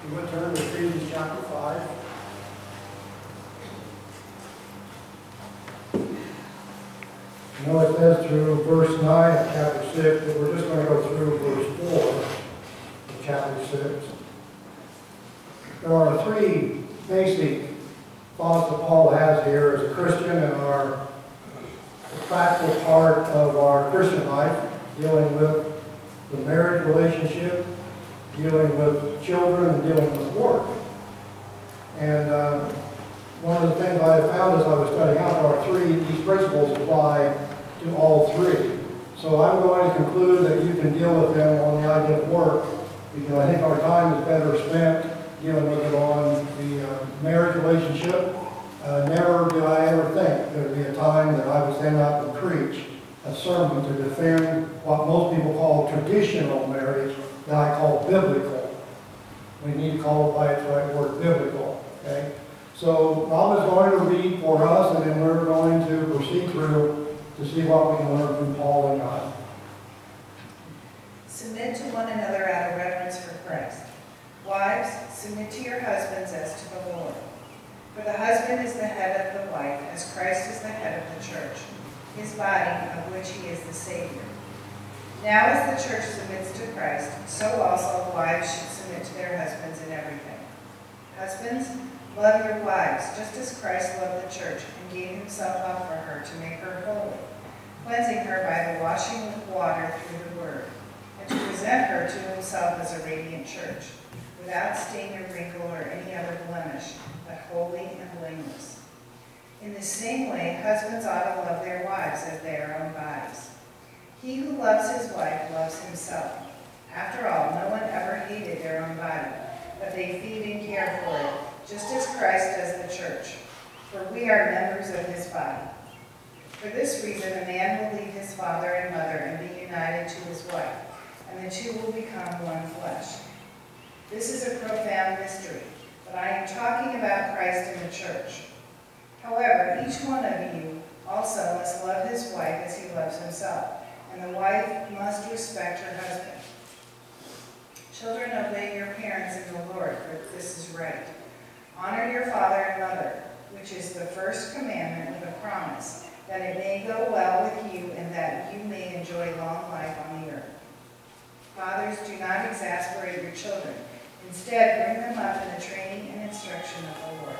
We would turn to Ephesians chapter 5. I know it says through verse 9 of chapter 6, but we're just going to go through verse 4 of chapter 6. There are three basic thoughts that Paul has here as a Christian and our practical part of our Christian life, dealing with the marriage relationship, dealing with children, and dealing with work. And one of the things I found as I was studying out are these principles apply to all three. So I'm going to conclude that you can deal with them on the idea of work, because I think our time is better spent dealing with it on the marriage relationship. Never did I ever think there would be a time that I would stand up and preach a sermon to defend what most people call traditional marriage, that I call biblical. We need to call it by its right word, biblical. Okay? So Rob is going to read for us, and then we're going to proceed through to see what we can learn from Paul and God. Submit to one another out of reverence for Christ. Wives, submit to your husbands as to the Lord. For the husband is the head of the wife, as Christ is the head of the church, his body, of which he is the Savior. Now as the church submits to Christ, so also wives should submit to their husbands in everything. Husbands, love your wives, just as Christ loved the church and gave himself up for her to make her holy, cleansing her by the washing with water through the word, and to present her to himself as a radiant church, without stain or wrinkle or any other blemish, but holy and blameless. In the same way, husbands ought to love their wives as their own bodies. He who loves his wife loves himself. After all, no one ever hated their own body, but they feed and care for it, just as Christ does the church, for we are members of his body. For this reason, a man will leave his father and mother and be united to his wife, and the two will become one flesh. This is a profound mystery, but I am talking about Christ and the church. However, each one of you also must love his wife as he loves himself, and the wife must respect her husband. Children, obey your parents in the Lord, for this is right. Honor your father and mother, which is the first commandment with a promise, that it may go well with you and that you may enjoy long life on the earth. Fathers, do not exasperate your children. Instead, bring them up in the training and instruction of the Lord.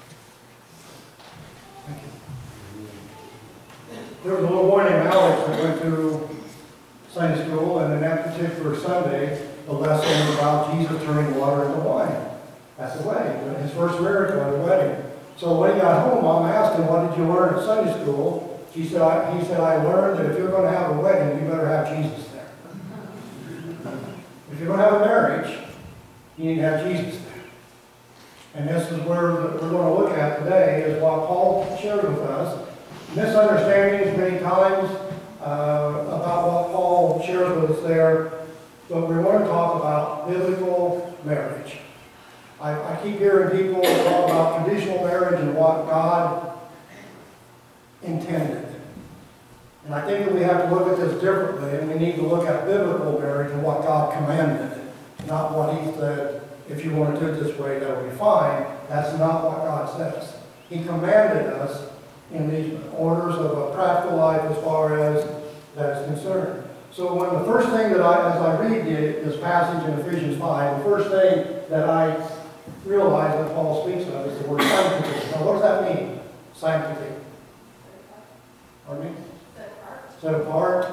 Thank you. There was a little boy named Alex that went to Sunday school, and in that particular Sunday, the lesson was about Jesus turning water into wine. That's the wedding. His first miracle at a wedding. So when he got home, Mom asked him, "What did you learn at Sunday school?" He said, I learned that if you're going to have a wedding, you better have Jesus there. If you're going to have a marriage, you need to have Jesus there. And this is where we're going to look at today, is what Paul shared with us. Misunderstandings many times about what Paul shares with us there, but we want to talk about biblical marriage. I keep hearing people talk about traditional marriage and what God intended. And I think that we have to look at this differently, and we need to look at biblical marriage and what God commanded, not what he said, if you want to do it this way, that will be fine. That's not what God says. He commanded us in these orders of a practical life as far as that is concerned. So when the first thing that as I read this passage in Ephesians 5, the first thing that I realize that Paul speaks of is the word sanctity. Now, what does that mean? Sanctity. Pardon me? Set apart.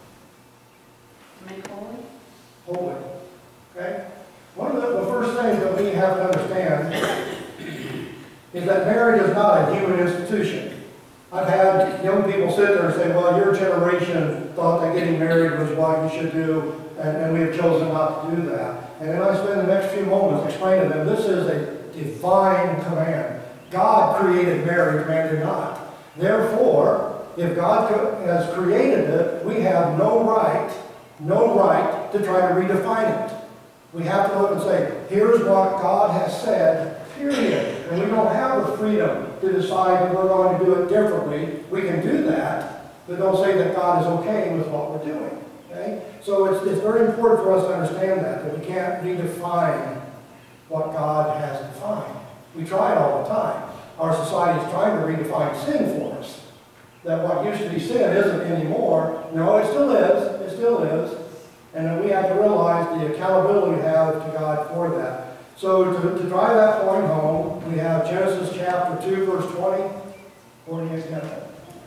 Make holy. Holy. Okay? One of the first things that we have to understand is that marriage is not a human institution. I've had young people sit there and say, well, your generation thought that getting married was what you should do, and we have chosen not to do that. And then I spend the next few moments explaining to them, this is a divine command. God created marriage, man did not. Therefore, if God has created it, we have no right to try to redefine it. We have to look and say, here's what God has said, period. And we don't have the freedom to decide that we're going to do it differently. We can do that, but don't say that God is okay with what we're doing. Okay? So it's very important for us to understand that we can't redefine what God has defined. We try it all the time. Our society is trying to redefine sin for us. That what used to be sin isn't anymore. No, it still is. It still is. And then we have to realize the accountability we have to God for that. So to drive that point home, we have Genesis chapter 2, verse 20. 48 minutes.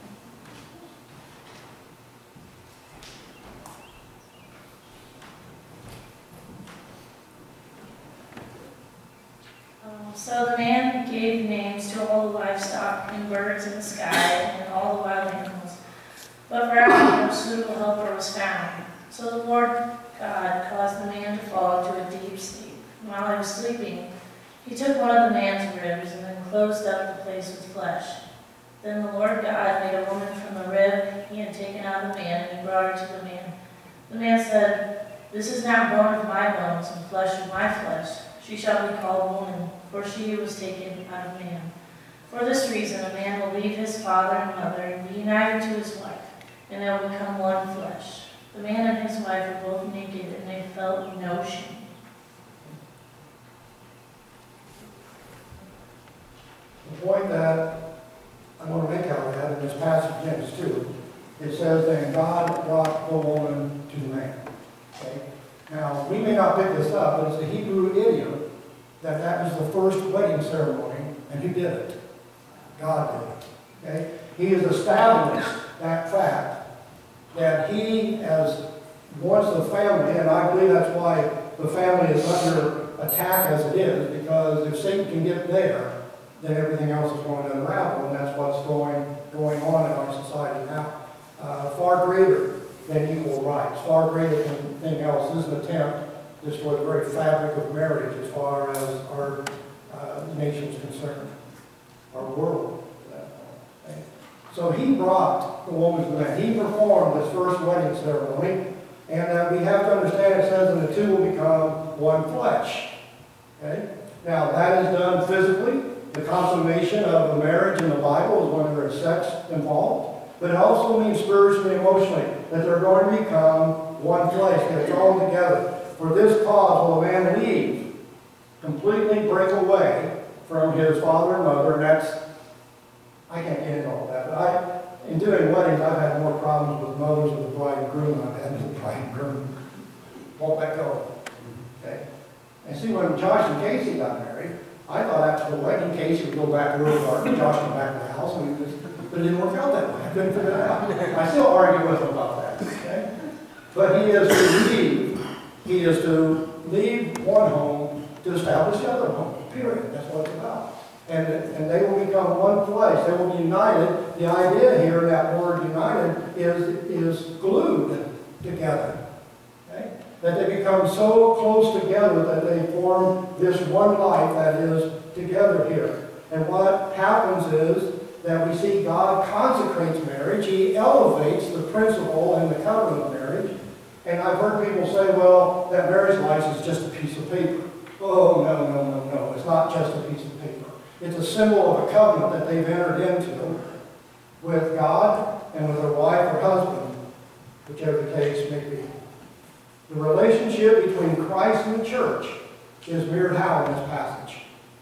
So the man gave names to all the livestock and birds in the sky and all the wild animals. But for Adam no suitable helper was found. So the Lord God caused the man to fall into a deep sleep. And while he was sleeping, he took one of the man's ribs and then closed up the place with flesh. Then the Lord God made a woman from the rib he had taken out of the man, and he brought her to the man. The man said, "This is now bone of my bones and flesh of my flesh. She shall be called woman, for she was taken out of man. For this reason a man will leave his father and mother and be united to his wife, and they will become one flesh. The man and his wife were both naked, and they felt no shame." The point that I want to make out of that in this passage, Genesis 2, it says, "Then God brought the woman to the man." Okay? Now, we may not pick this up, but it's a Hebrew idiom that that was the first wedding ceremony, and who did it? God did it. Okay? He has established that fact that he, as once the family, and I believe that's why the family is under attack as it is, because if Satan can get there, then everything else is going to unravel, and that's what's going on in our society now. Far greater than equal rights, far greater than anything else. This is an attempt to destroy the very fabric of marriage as far as our nation is concerned, our world. Okay? So he brought the woman to the man. He performed this first wedding ceremony, and we have to understand it says that the two will become one flesh. Okay? Now that is done physically. The consummation of a marriage in the Bible is when there is sex involved. But it also means spiritually and emotionally that they're going to become one flesh. They're thrown together. For this cause will a man leave, completely break away from his father and mother. And that's, I can't get into all that, but in doing weddings, I've had more problems with mothers of the bride and groom than I've had with the bride and groom. Won't let go. Okay? And see, when Josh and Casey got married, I thought after the wedding, Casey would go back to her garden, Josh would back to the house, and but it didn't work out that way. I couldn't figure it out. I still argue with him about that. Okay? But he is to leave. He is to leave one home to establish the other home. Period. That's what it's about. And they will become one flesh. They will be united. The idea here, that word united, is glued together. Okay? That they become so close together that they form this one life that is together here. And what happens is that we see God consecrates marriage. He elevates the principle and the covenant of marriage. And I've heard people say, well, that marriage license is just a piece of paper. Oh, no. It's not just a piece of paper. It's a symbol of a covenant that they've entered into with God and with their wife or husband, whichever the case may be. The relationship between Christ and the church is mirrored how in this passage?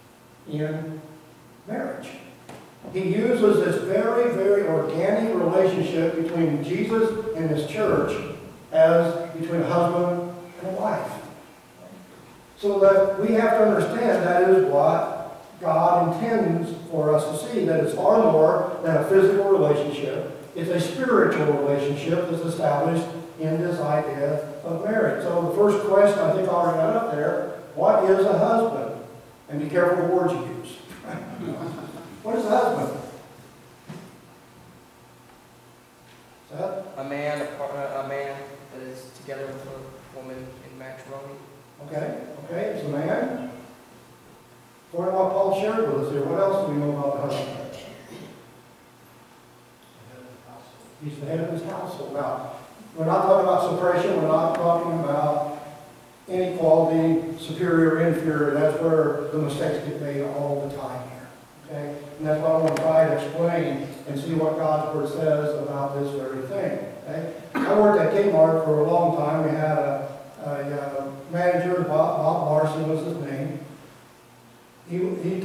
In marriage. He uses this very, very organic relationship between Jesus and his church as between a husband and a wife. So that we have to understand that is what God intends for us to see, that it's far more than a physical relationship. It's a spiritual relationship that's established in this idea of marriage. So the first question I think I already got up there, what is a husband? And be careful the words you use. What is a husband? Is that? A man that is together with a woman in matrimony. Okay, it's a man. According to what Paul shared with us here, what else do we know about the husband? He's the head of his household. Now, we're not talking about suppression. We're not talking about inequality, superior, inferior. That's where the mistakes get made all the time here. Okay? And that's what I want to try to explain and see what God's Word says about this very thing. Okay? I worked at Kmart for a long time. We had a manager, Bob Larson was his name,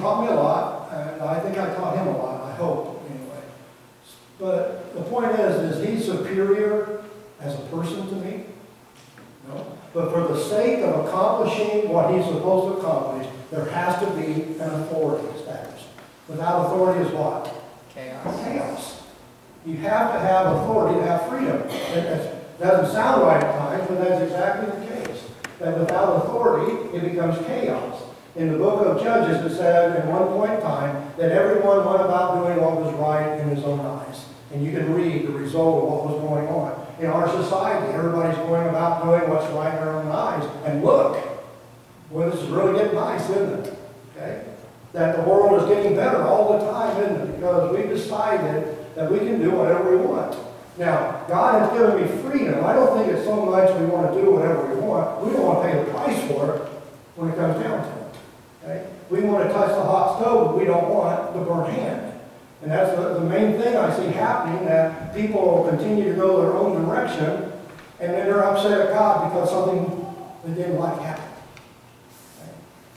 taught me a lot, and I think I taught him a lot, I hope, anyway. But the point is he superior as a person to me? No. But for the sake of accomplishing what he's supposed to accomplish, there has to be an authority established. Without authority is what? Chaos. Chaos. You have to have authority to have freedom. It doesn't sound right at times, but that's exactly the case. That without authority, it becomes chaos. In the book of Judges, it said at one point in time that everyone went about doing what was right in his own eyes. And you can read the result of what was going on. In our society, everybody's going about doing what's right in their own eyes. And look, boy, this is really getting nice, isn't it? Okay? That the world is getting better all the time, isn't it? Because we decided that we can do whatever we want. Now, God has given me freedom. I don't think it's so much we want to do whatever we want. We don't want to pay the price for it when it comes down to it. Okay? We want to touch the hot stove, but we don't want the burnt hand. And that's the main thing I see happening, that people will continue to go their own direction, and then they're upset at God because something they didn't like happened. Okay?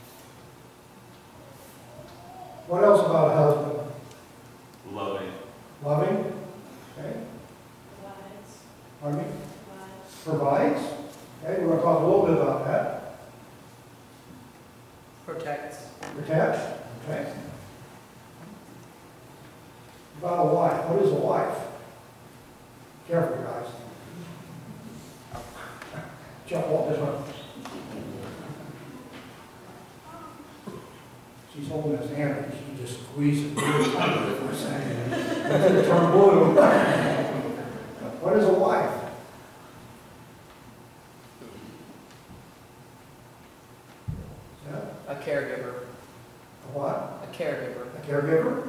What else about a husband? Loving. Loving? Okay. Provides. Pardon me? Provides. Provides? Okay, we're going to talk a little bit about that. Protects. Protects? Okay. About a wife. What is a wife? Careful, guys. Jump off this one. She's holding his hand and she just squeezes it really tight for a second. Until it turned blue. What is a wife? Yeah. A caregiver. A what? A caregiver. A caregiver?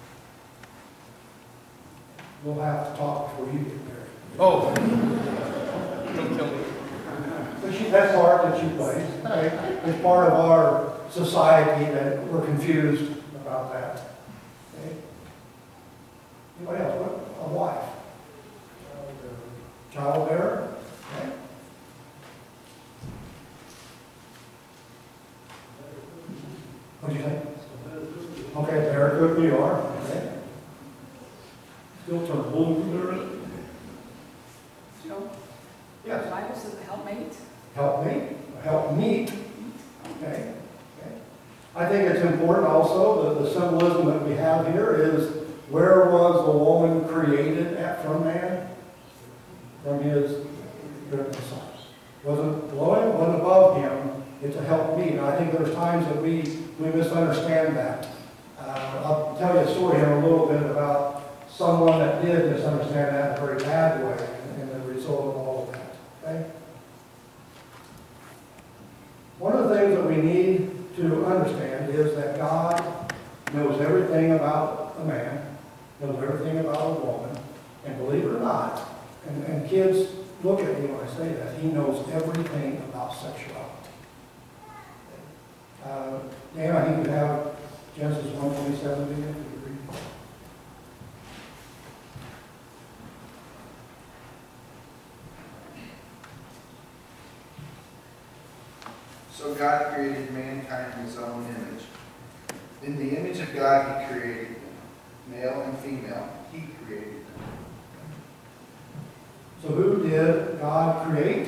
We'll have to talk before you get married. Oh. Don't kill me. But that's part that she plays. Okay? It's part of our society that we're confused about that. Okay? Anybody else? What? A wife? Child bearer? Okay? What do you think? Okay, very good, you are. Okay. Still turn blue there. Joe, Yes. Bible says helpmate. Help me, help meet. Okay. Okay. I think it's important also, the symbolism that we have here is, where was the woman created from man? From his goodness. Wasn't below him, wasn't above him. It's a help meet. And I think there's times that we misunderstand that. I'll tell you a story here in a little bit about someone that did misunderstand that in a very bad way, and the result of all of that. Okay? One of the things that we need to understand is that God knows everything about a man, knows everything about a woman, and believe it or not, and kids, look at me when I say that, he knows everything about sexuality. Dan, I think you have Genesis 1:27 again, if you read. So God created mankind in his own image. In the image of God he created them. Male and female, he created them. So who did God create?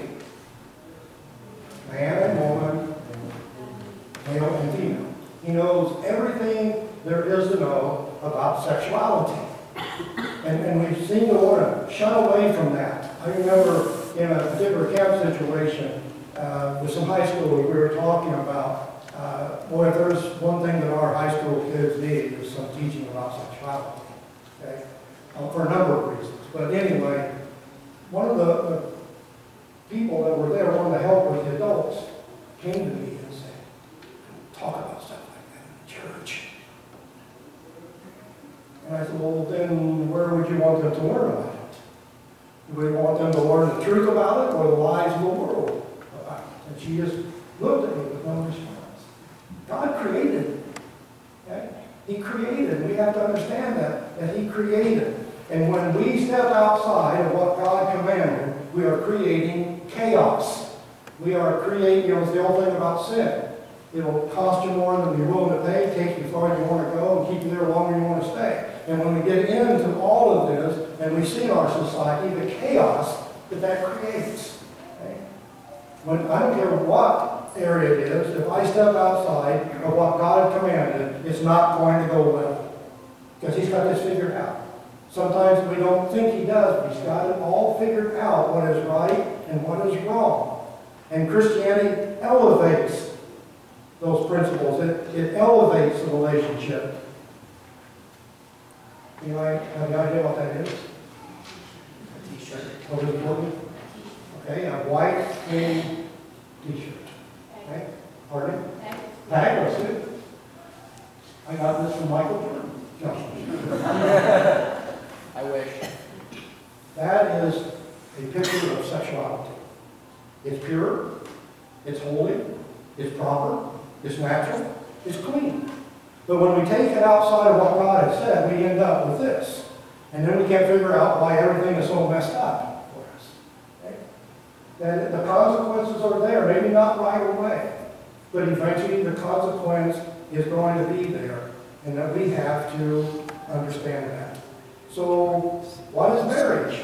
Man and woman, male and female. He knows everything there is to know about sexuality. And we seem to want to shun away from that. I remember in a particular camp situation with some high school, we were talking about, boy, if there's one thing that our high school kids need is some teaching about sexuality. Okay? For a number of reasons. But anyway, one of the people that were there, one of the helpers, the adults, came to me and said, talk about stuff like that in church. And I said, well, then where would you want them to learn about it? Do we want them to learn the truth about it or the lies of the world about it? And she just looked at me with no response. God created. Okay? He created. We have to understand that he created. And when we step outside of what God commanded, we are creating chaos. We are creating, it's the whole thing about sin. It'll cost you more than you're willing to pay, take you farther you want to go, and keep you there longer you want to stay. And when we get into all of this, and we see in our society the chaos that creates. Okay? I don't care what area it is, if I step outside of what God commanded, it's not going to go well. Because He's got this figured out. Sometimes we don't think He does, but He's got it all figured out, what is right and what is wrong. And Christianity elevates those principles. It elevates the relationship. Anybody have any idea what that is? A t-shirt. What is important? Okay, a white clean t-shirt. Okay, pardon? Tag, that's it. I got this from Michael Jordan. No. I wish. That is a picture of sexuality. It's pure, it's holy, it's proper, it's natural, it's clean. But when we take it outside of what God has said, we end up with this. And then we can't figure out why everything is so messed up for us. Okay? That the consequences are there, maybe not right away, but eventually the consequence is going to be there, and that we have to understand that. So, what is marriage?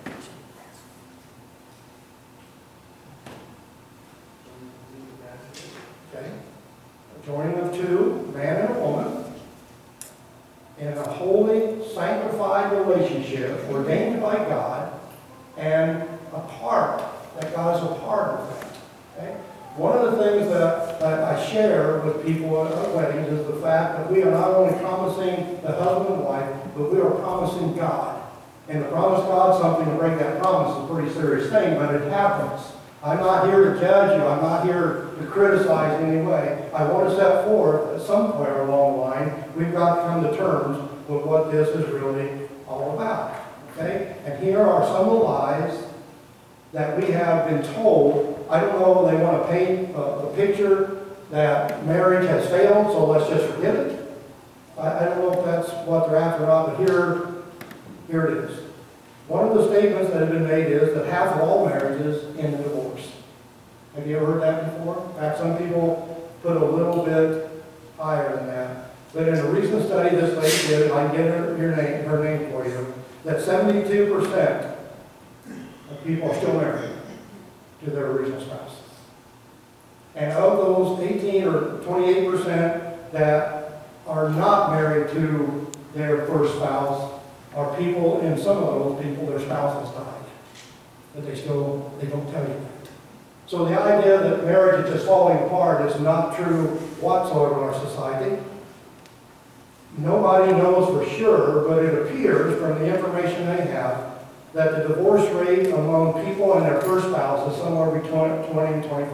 Okay. A joining of two, a man and a woman, in a holy, sanctified relationship ordained by God, and a part, that God is a part of that. Okay? One of the things that I share with people at weddings is the fact that we are not only promising the husband and wife, but we are promising God. And to promise God something to break that promise is a pretty serious thing, but it happens. I'm not here to judge you. I'm not here to criticize in any way. I want to set forth that somewhere along the line, we've got to come to terms with what this is really all about. Okay? And here are some of the lies that we have been told. I don't know, they want to paint the picture that marriage has failed, so let's just forget it. I don't know if that's what they're after or not, but here it is. One of the statements that have been made is that half of all marriages end in divorce. Have you ever heard that before? In fact, some people put a little bit higher than that. But in a recent study this lady did, and I can get her name for you, that 72% of people are still married to their original spouse. And of those 18 or 28% that are not married to their first spouse, are people, and some of those people, their spouses died. But they don't tell you that. So the idea that marriage is just falling apart is not true whatsoever in our society. Nobody knows for sure, but it appears from the information they have that the divorce rate among people and their first spouse is somewhere between 20 and 25%.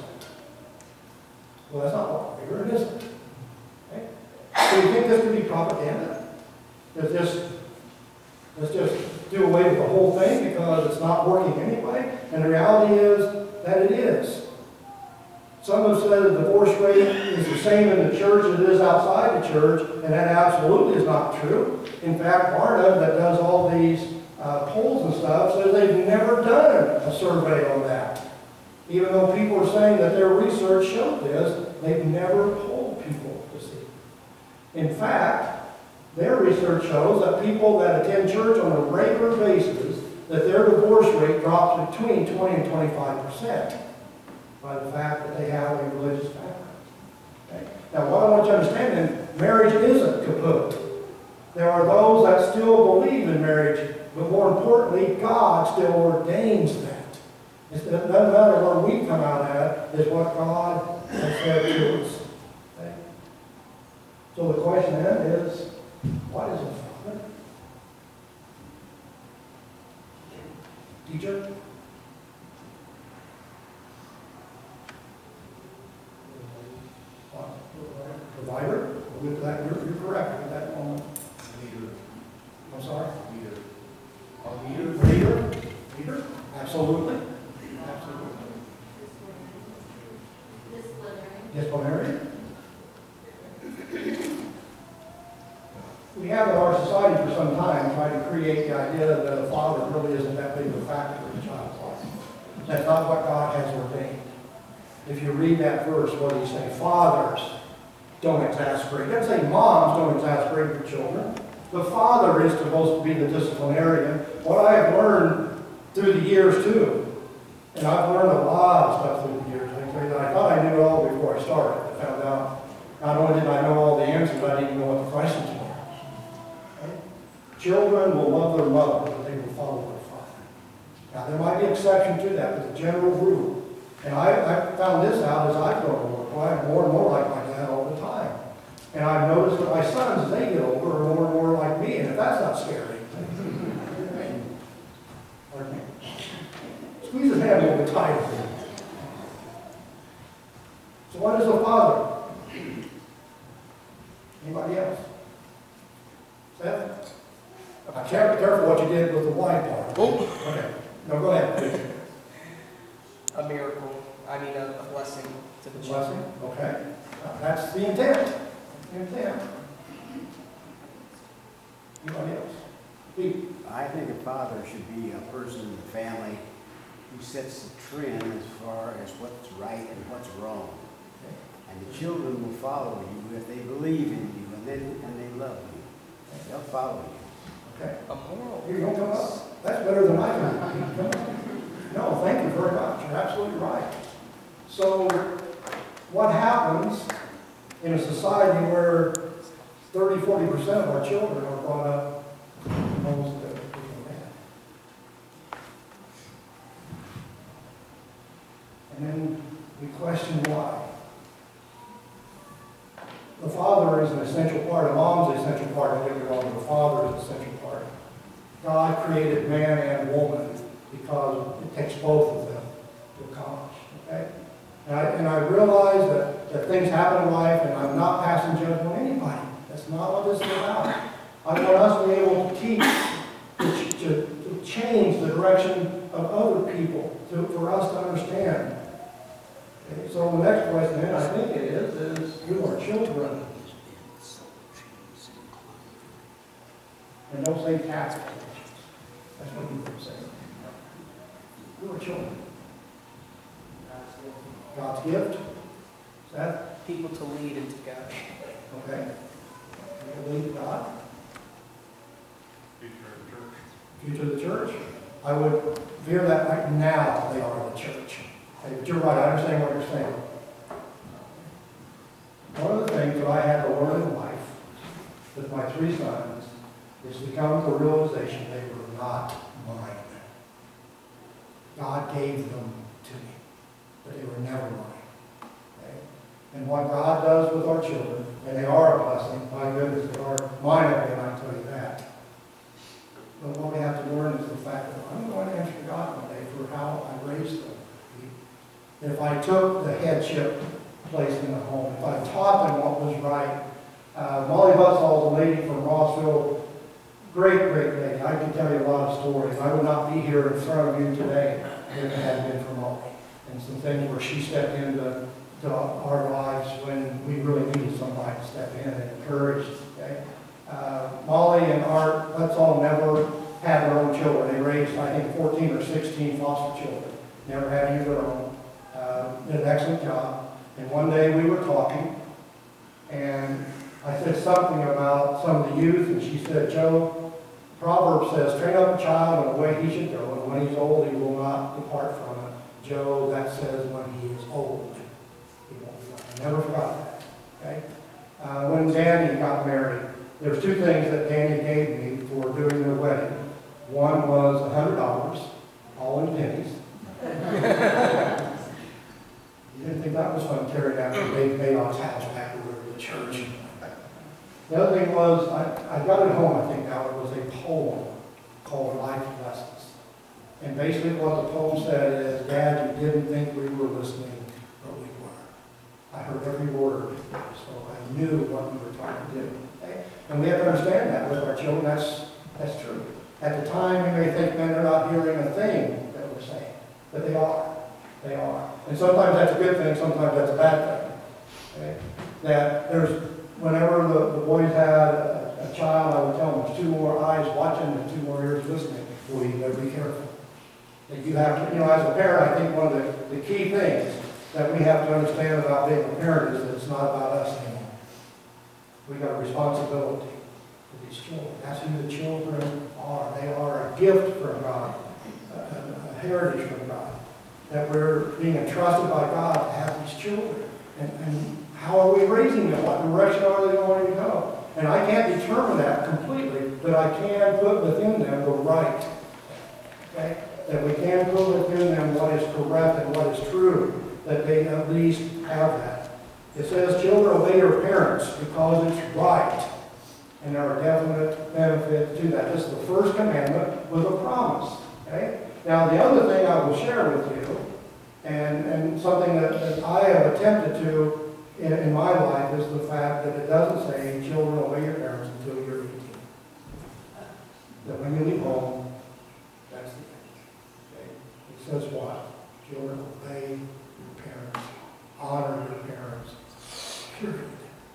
Well, that's not what I figured, is it? Okay? So you think this could be propaganda? Let's just do away with the whole thing because it's not working anyway? And the reality is that it is. Some have said the divorce rate is the same in the church as it is outside the church, and that absolutely is not true. In fact, Barna, that does all these polls and stuff, says they've never done a survey on that. Even though people are saying that their research showed this, they've never polled people to see. In fact, their research shows that people that attend church on a regular basis, that their divorce rate drops between 20 and 25% by the fact that they have a religious background. Okay? Now, what I want you to understand is marriage isn't kaput. There are those that still believe in marriage, but more importantly, God still ordains that. It doesn't matter where we come out at, it's what God has said to us. Okay? So the question then is, what is a father? Teacher? Provider? With that, you're correct with that moment. Leader. I'm sorry? Leader. A leader? Leader? Leader? Absolutely. Absolutely. Disciplinary? We have in our society for some time tried to create the idea that a father really isn't that big of a factor in a child's life. That's not what God has ordained. if you read that verse, what does he say? Fathers, don't exasperate. It doesn't say moms don't exasperate your children. The father is supposed to be the disciplinarian. What I have learned through the years too, and I've learned a lot of stuff through the years. I thought I knew it all before I started. I found out not only did I know all the answers, I didn't know what the questions were. Okay? Children will love their mother, but they will follow their father. Now there might be an exception to that, but the general rule. And I found this out as I've grown older. I'm more and more like my dad all the time. And I've noticed that my sons, as they get older, are more and more like me. And if that's not scary, pardon me. Squeeze his hand a little bit tighter. So what is a father? Anybody else? Seth? I can't be careful what you did with the wife part. Oh. Okay. No, go ahead, please. A miracle, a blessing to the Blessing, children. okay. That's the intent. The intent. Anybody else? Pete? I think a father should be a person in the family who sets the trend as far as what's right and what's wrong. And the children will follow you if they believe in you and they love you. They'll follow you. Okay. A moral. You don't come up. That's better than I can. Come on. No, thank you very much. You're absolutely right. So, what happens in a society where 30–40% of our children are brought up in homes that are bad? And then we question why. The father is an essential part. A mom's an essential part. Don't get me wrong. The father is an essential part. God created man and woman because it takes both of them to accomplish. Okay? And I realize that things happen in life, and I'm not passing judgment on anybody. That's not what this is about. I want us to be able to teach, to change the direction of other people, for us to understand. Okay? So the next question, then, I think it is you are children. And don't say tax. That's what people say. You are children. God's gift. Is that? People to lead and to guide. Okay. You lead God. Future of the church. I would veer that right now. They are the church. Okay, but you're right. I understand what you're saying. One of the things that I had to learn in life with my 3 sons is to come to the realization they were not mine. God gave them to me, but they were never mine. Okay? And what God does with our children, and they are a blessing, my goodness, they are mine again, I tell you that. But what we have to learn is the fact that I'm going to answer God one day for how I raised them. If I took the headship place in the home, if I taught them what was right. Molly Butzall, the lady from Rossville, great lady. I can tell you a lot of stories. I would not be here in front of you today if it hadn't been for Molly. And some things where she stepped into our lives when we really needed somebody to step in and encourage. Okay? Molly and Art Butzall never had their own children. They raised, I think, 14 or 16 foster children. Never had any of their own. Did an excellent job. And one day we were talking, and I said something about some of the youth, and she said, Joe, Proverbs says, train up a child in the way he should go, and when he's old, he will not depart from it. Joe, that says when he is old, he won't depart. I never forgot that. Okay? When Danny got married, there's 2 things that Danny gave me for doing their wedding. One was $100, all in pennies. You didn't think that was fun carrying out the Dave Baylock's house back over to the church. The other thing was, I got it home, I think now, it was a poem called Life Lessons. And basically what the poem said is, Dad, you didn't think we were listening, but we were. I heard every word, so I knew what we were trying to do. Okay? And we have to understand that with our children, that's true. At the time, we may think, man, they're not hearing a thing that we're saying, but they are. They are. And sometimes that's a good thing, sometimes that's a bad thing. Okay? That whenever the boys had a child, I would tell them, there's 2 more eyes watching and 2 more ears listening. Well, you better be careful. That you have to, as a parent, I think one of the key things that we have to understand about being a parent is that it's not about us anymore. We got a responsibility for these children. That's who the children are. They are a gift from God, a heritage from God, that we're being entrusted by God to have these children. And how are we raising them? What direction are they going to go? And I can't determine that completely, but I can put within them the right. Okay? That we can put within them what is correct and what is true, that they at least have that. It says, children, obey your parents because it's right. And there are definite benefits to that. This is the first commandment with a promise. Okay? Now, the other thing I will share with you, and something that I have attempted to in my life, is the fact that it doesn't say, children, obey your parents until you're 18. That when you leave home, that's the end. Okay? It says what? Children, obey your parents. Honor your parents. Period.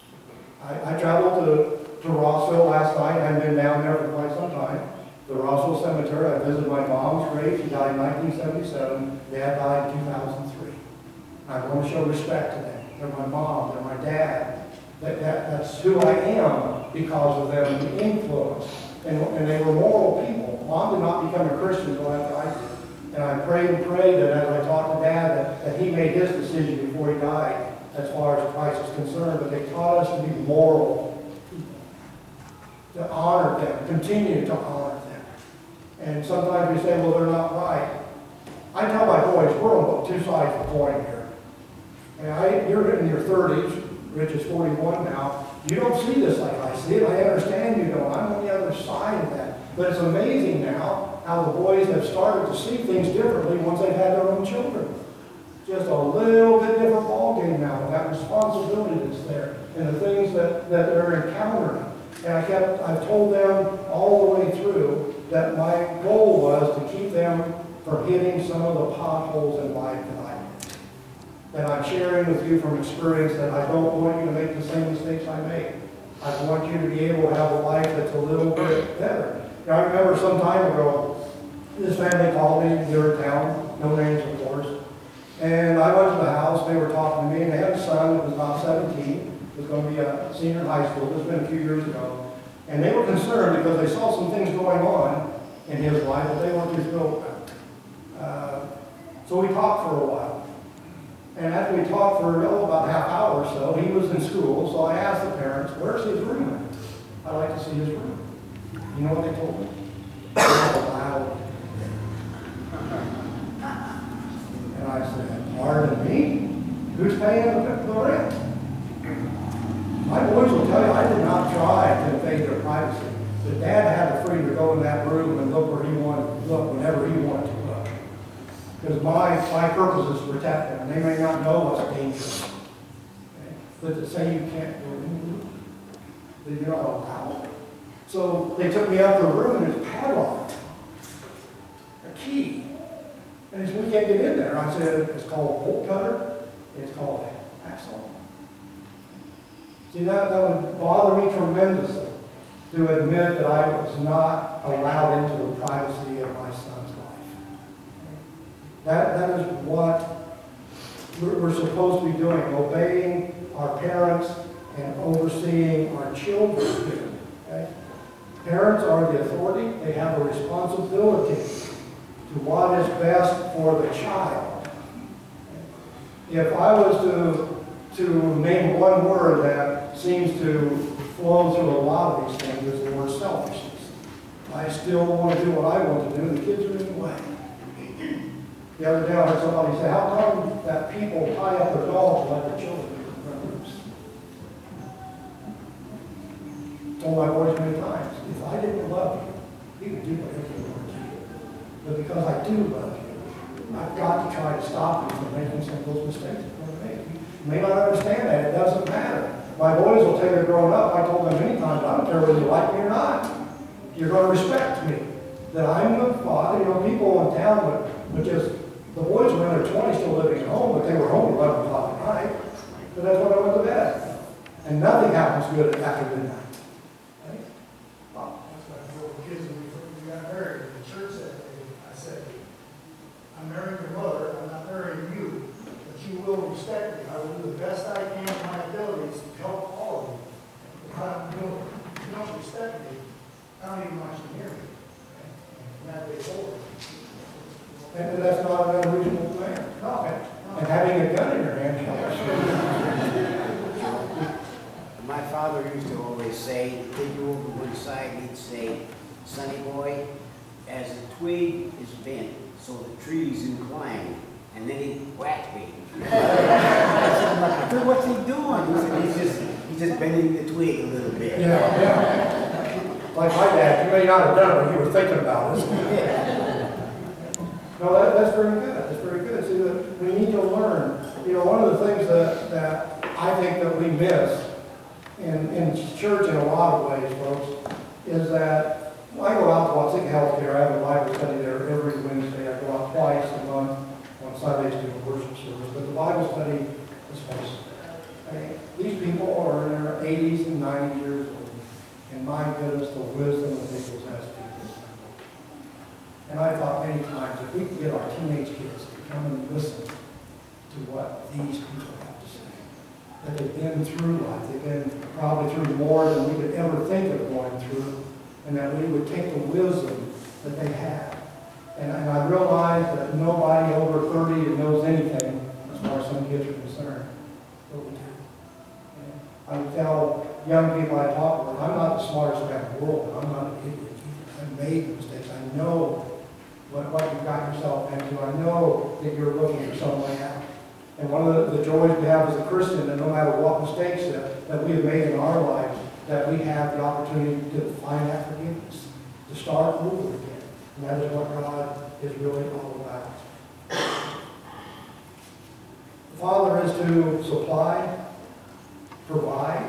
I traveled to Rossville last night. I haven't been down there for quite some time. The Rossville Cemetery. I visited my mom's grave. She died in 1977. Dad died in 2003. I want to show respect to them. They're my mom. They're my dad. That's who I am because of them, the influence. And they were moral people. Mom did not become a Christian until after I did. And I prayed and prayed that as I talked to Dad, that he made his decision before he died as far as Christ is concerned. But they taught us to be moral people, to honor them, continue to honor them. And sometimes we say, well, they're not right. I tell my boys, we're on two sides of the coin here. And you're in your 30s, Rich is 41 now. You don't see this like I see it. I understand you don't. I'm on the other side of that. But it's amazing now how the boys have started to see things differently once they've had their own children. Just a little bit different ballgame now, with that responsibility that's there and the things that they're encountering. And I've told them all the way through that my goal was to keep them from hitting some of the potholes in life that I'm sharing with you from experience, that I don't want you to make the same mistakes I made. I want you to be able to have a life that's a little bit better. Now, I remember some time ago, this family called me here in town, no names of course, and I went to the house, they were talking to me, and they had a son that was about 17, was going to be a senior in high school. This has been a few years ago. And they were concerned because they saw some things going on in his life that they weren't too thrilled about. So we talked for a while. And after we talked for about a half hour or so, he was in school, so I asked the parents, where's his room? I'd like to see his room. You know what they told me? Loud. And I said, pardon me? Who's paying the rent? My boys will tell you, I did not try to invade their privacy. But Dad had the freedom to go in that room and look where he wanted to look, whenever he wanted to look. Because my purpose is to protect them. They may not know what's dangerous. Okay? But to say you can't do it, that you're not allowed. So they took me up to the room and it's padlocked. A key. And he said, we can't get in there. I said, it's called a bolt cutter. It's called a hacksaw. See, that would bother me tremendously to admit that I was not allowed into the privacy of my son's life. That is what we're supposed to be doing, obeying our parents and overseeing our children. Okay? Parents are the authority. They have a responsibility to what is best for the child. If I was to name one word that seems to flow through a lot of these things, is the word selfishness. I still want to do what I want to do, and the kids are in the way. The other day I heard somebody say, how come that people tie up their dogs and let their children run loose? Told my boys many times, if I didn't love you, you would do whatever you want to do. But because I do love you, I've got to try to stop you from making some of those mistakes you're going to make. You may not understand that. It doesn't matter. My boys will tell you growing up, I told them many times, I don't care whether you like me or not. You're going to respect me. That I'm the father. You know, people in town would just, the boys were in their 20s still living at home, but they were home at 11 o'clock at night. So that's when I went to bed. And nothing happens good after midnight. Right? Wow. That's what I told the kids when we got married. In the church that day, I said, I'm marrying your mother, I'm not marrying you. But he will respect me. I will do the best I can in my abilities to help all of you. If you don't respect me, I don't even want you to hear me. From that day forward. And that's not an unreasonable thing. No. And having a gun in your hand helps. My father used to always say, take you over one side, he'd say, "Sonny boy, as the twig is bent, so the tree's inclined." And then he'd whack me. I said, "What's he doing?" He said, he's just bending the twig a little bit. Yeah. Like my dad, you may not have done it, but you were thinking about it. No, that's very good. That's very good. See, we need to learn. You know, one of the things that I think that we miss in church in a lot of ways, folks, is that I go out to Watsika Healthcare. I have a Bible study there every Wednesday. I go out twice a month on Sundays to a worship service. But the Bible study is awesome. These people are in their 80s and 90 years old. And my goodness, the wisdom that they possess people. And I thought many times, if we could get our teenage kids to come and listen to what these people have to say, that they've been through life, they've been probably through more than we could ever think of going through, and that we would take the wisdom that they have. And I realize that nobody over 30 knows anything as far as some kids are concerned. But we do. I would tell young people I talk with, I'm not the smartest guy in the world, but I'm not an idiot either. I've made mistakes. I know what you've got yourself into. I know that you're looking for some way out. And one of the joys we have as a Christian, that no matter what mistakes that we have made in our lives, that we have the opportunity to find that forgiveness, to start over again. And that is what God is really all about. The Father is to supply, provide.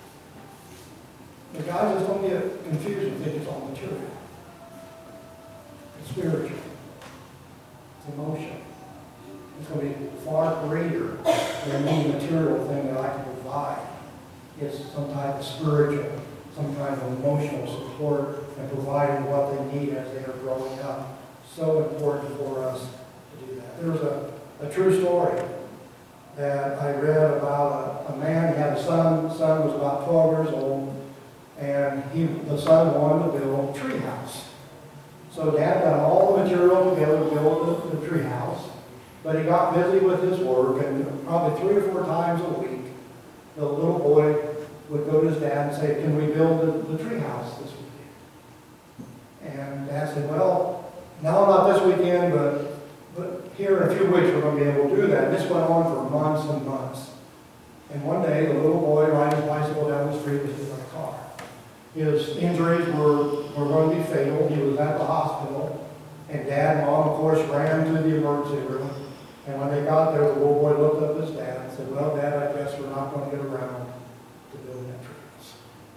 But guys, just don't get confused and think it's all material. It's spiritual. It's emotional. It's going to be far greater than any material thing that I can provide. It's some type of spiritual, some kind of emotional support and providing what they need as they are growing up. So important for us to do that. There was a true story that I read about a man. He had a son. The son was about 12 years old, and the son wanted to build a tree house. So Dad got all the material together to build the tree house, but he got busy with his work, and probably 3 or 4 times a week, the little boy would go to his dad and say, "Can we build the tree house this weekend?" And Dad said, "Well, no, not this weekend, but here in a few weeks we're going to be able to do that." And this went on for months and months. And one day, the little boy riding his bicycle down the street was hit by a car. His injuries were going to be fatal. He was at the hospital. And Dad and Mom, of course, ran to the emergency room. And when they got there, the little boy looked up at his dad and said, "Well, Dad, I guess we're not going to get around to building that tree house."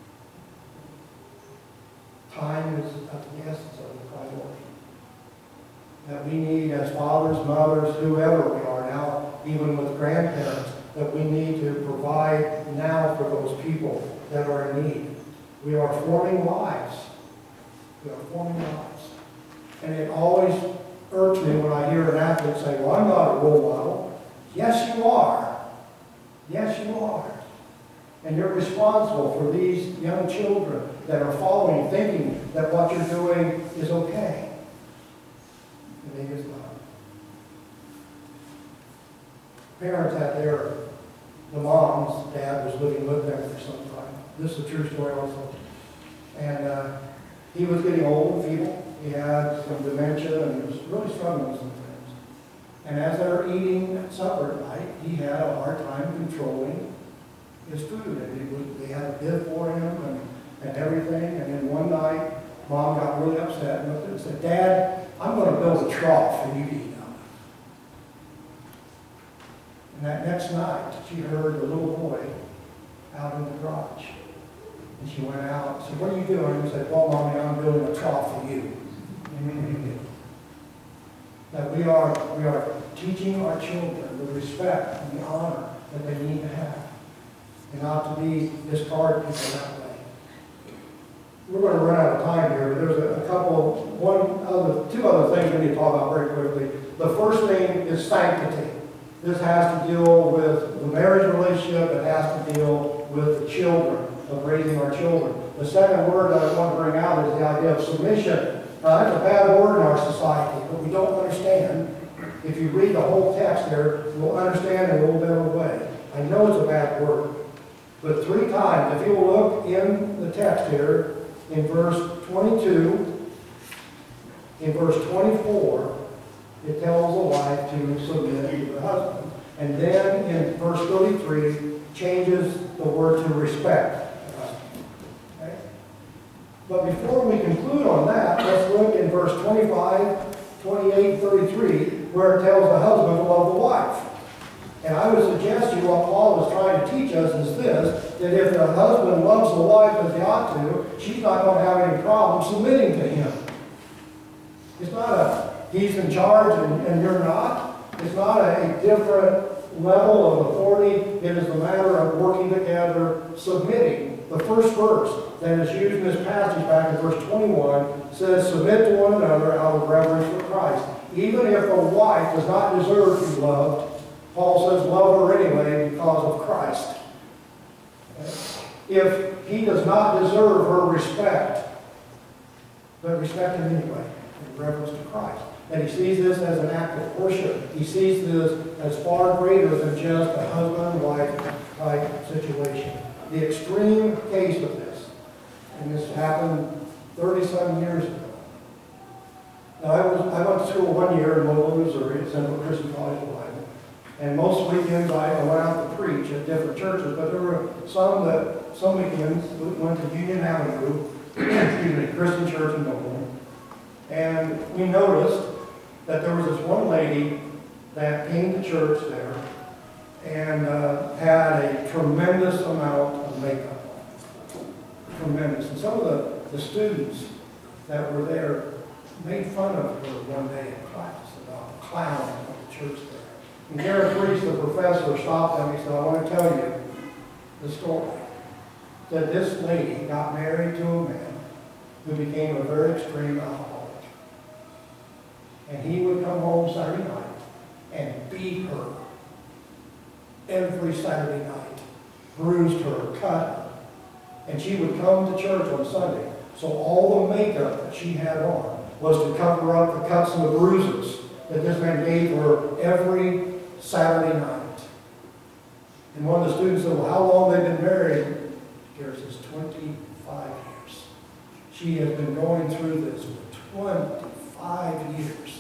Time is of the essence of the priority. That we need, as fathers, mothers, whoever we are now, even with grandparents, that we need to provide now for those people that are in need. We are forming lives. We are forming lives. And it always irks me when I hear an athlete say, "Well, I'm not a role model." Yes, you are. Yes, you are. And you're responsible for these young children that are following, thinking that what you're doing is okay. And it is not. Parents had the mom's dad was living with them for some time. This is a true story also. And he was getting old and feeble. He had some dementia and he was really struggling with some things. And as they were eating supper at night, he had a hard time controlling his food. And they had a bib for him and everything. And then one night, Mom got really upset and looked at him and said, "Dad, I'm going to build a trough for you to eat out of." And that next night, she heard the little boy out in the garage. And she went out and said, "What are you doing?" And he said, "Well, Mommy, I'm building a trough for you." That we are teaching our children the respect and the honor that they need to have, and not to be discard people that way. We're going to run out of time here, but there's two other things we need to talk about very quickly. The first thing is sanctity. This has to deal with the marriage relationship. It has to deal with the children, of raising our children. The second word that I want to bring out is the idea of submission. Now, that's a bad word in our society, but we don't understand. If you read the whole text there, you'll understand in a little better way. I know it's a bad word, but 3 times, if you look in the text here, in verse 22, in verse 24, it tells the wife to submit to the husband. And then in verse 33, changes the word to respect the husband. Okay? But before we conclude on that, let's look in verse 25, 28, 33, where it tells the husband to love the wife. And I would suggest to you what Paul is trying to teach us is this, that if the husband loves the wife as he ought to, she's not going to have any problem submitting to him. It's not a he's in charge and you're not. It's not a different level of authority. It is a matter of working together, submitting. The first verse that is used in this passage back in verse 21 says, submit to one another out of reverence for Christ. Even if a wife does not deserve to be loved, Paul says, love her anyway because of Christ. Okay? If he does not deserve her respect, but respect him anyway, in reference to Christ. And he sees this as an act of worship. He sees this as far greater than just a husband and wife type situation. The extreme case of this, and this happened 30-some years ago. Now, I went to school 1 year in Mobile, Missouri, at Central Christian College of Life. And most weekends I went out to preach at different churches, but there were some weekends we went to Union Avenue, excuse me, Christian Church in Mobile. And we noticed that there was this one lady that came to church there and had a tremendous amount of makeup on. Tremendous. And some of the students that were there made fun of her one day in class about the clown of the church there. And Garrett Reese, the professor, stopped them. He said, I want to tell you the story. That this lady got married to a man who became a very extreme alcoholic. And he would come home Saturday night and beat her every Saturday night. Bruised her, cut her. And she would come to church on Sunday. So all the makeup that she had on was to cover up the cuts and the bruises that this man gave her every Saturday night. And one of the students said, well, how long have they been married? Garrett says, 25 years. She has been going through this for 25 years.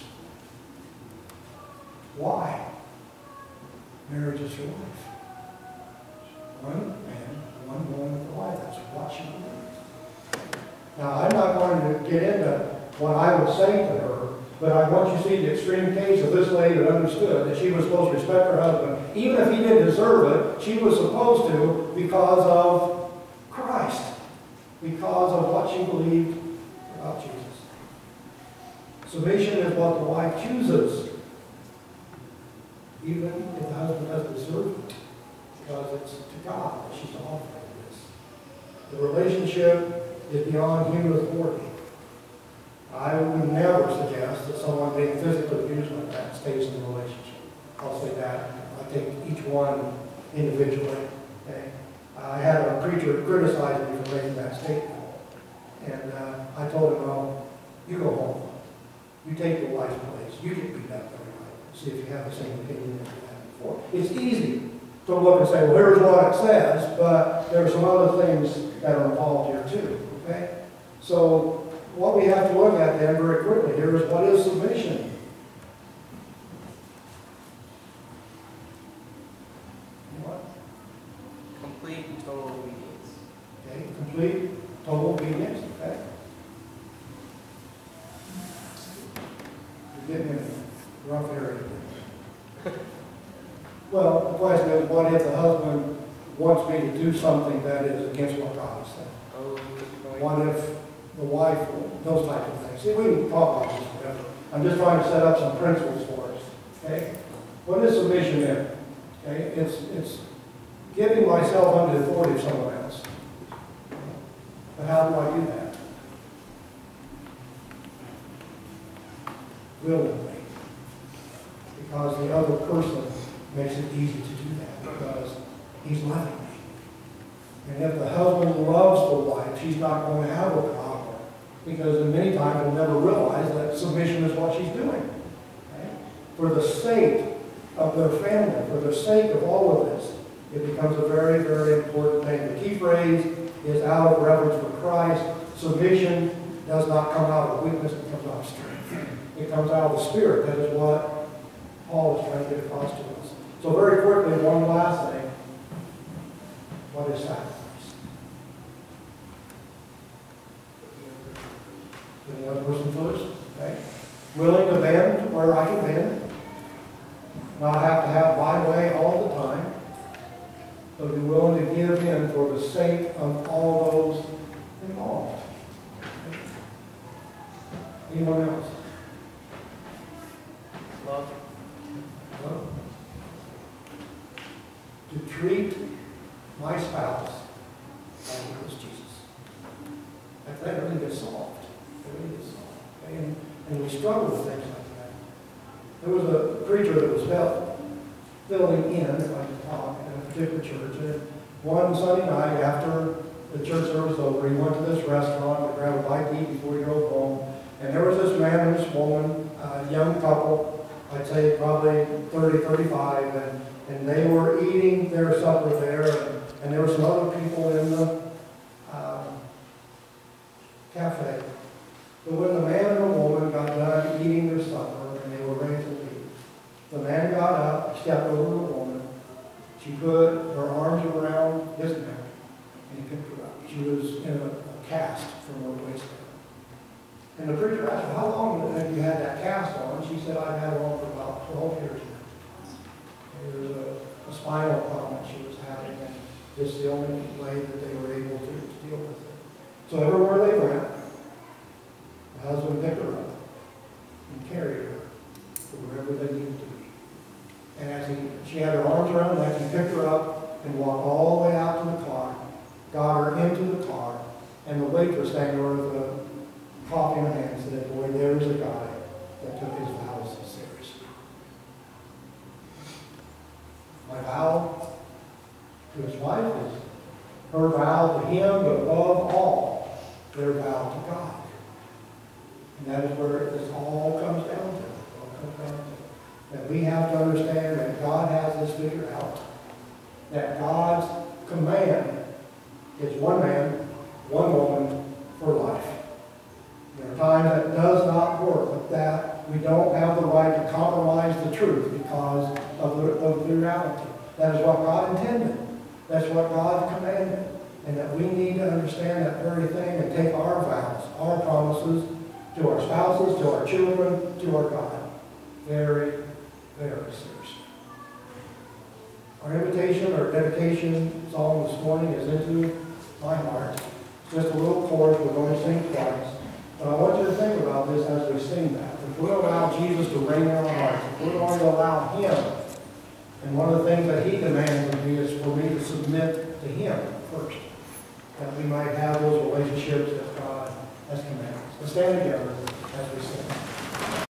Why? Marriage is your life. One man, one woman with a wife. That's what she believes. Now, I'm not going to get into what I would say to her, but I want you to see the extreme case of this lady that understood that she was supposed to respect her husband. Even if he didn't deserve it, she was supposed to because of Christ, because of what she believed about Jesus. Submission is what the wife chooses, even if the husband doesn't deserve it, because it's to God that she's offering this. The relationship is beyond human authority. I would never suggest that someone being physically abused like that stays in the relationship. I'll say that. I take each one individually. Okay? I had a preacher criticize me for making that statement. And I told him, well, you go home. You take your wife's place. You get beat up every night. See if you have the same opinion that you had before. It's easy to look and say, well, here's what it says, but there are some other things that are involved here too. Okay? So what we have to look at then very quickly here is what is submission? What? Complete and total obedience. Okay, complete, total obedience, okay? You're getting in a rough area. Well, the question is, what if the husband wants me to do something that is against what God has said? Oh, good point. What if the wife, those types of things? See, we can talk about this forever. I'm just trying to set up some principles for us, okay? What is submission then? Okay, it's giving myself under the authority of someone else. But how do I do that? Willingly. Because the other person makes it easy to do that because he's loving me. And if the husband loves the wife, she's not going to have a problem because many times we'll never realize that submission is what she's doing. Okay? For the sake of their family, for the sake of all of this, it becomes a very, very important thing. The key phrase is out of reverence for Christ. Submission does not come out of weakness, it comes out of strength. It comes out of the Spirit. That is what Paul is trying to get across to us. So very quickly, one last thing. What is sacrifice? The other person first, okay? Willing to bend where I can bend. Not have to have my way all the time. But be willing to give in for the sake of all those involved. Anyone else? Love. Love. To treat my spouse like he was Jesus. That really gets solved. It really gets solved. And we struggle with things like that. There was a preacher that was filling in, if I can talk, in a particular church. And one Sunday night after the church service was over, he went to this restaurant to grab a bite to eat before he drove home. And there was this man and this woman, a young couple, I'd say probably 30, 35, and they were eating their supper there, and there were some other people in the cafe. But when the man and the woman got done eating their supper and they were ready to leave, the man got up, stepped over to the woman. She put her arms around his neck, and he picked her up. She was in a cast from her waist down. And the preacher asked her, how long have you had that cast on? She said, I've had it on for about 12 years now. It was a spinal problem that she was having, and this is the only way that they were able to deal with it. So everywhere they went, the husband picked her up and carried her to wherever they needed to be. And as she had her arms around her neck, he picked her up and walked all the way out to the car, got her into the car, and the waitress standing there with a coffee in her hand said, boy, there's a guy that took his vows seriously. My vow to his wife is her vow to him, but above all, their vow to God. And that is where this all comes down to. That we have to understand that God has this figured out. That God's command is one man, one woman for life. There are times that does not work, but that we don't have the right to compromise the truth because of the reality. That is what God intended. That's what God commanded. And that we need to understand that very thing and take our vows, our promises to our spouses, to our children, to our God very, very seriously. Our invitation or dedication song this morning is Into My Heart. It's just a little chorus we're going to sing twice. But I want you to think about this as we sing that. If we allow Jesus to reign in our hearts, if we're going to allow Him, and one of the things that He demands of me is for me to submit to Him first, that we might have those relationships that God has commanded us. Let's stand together as we sing.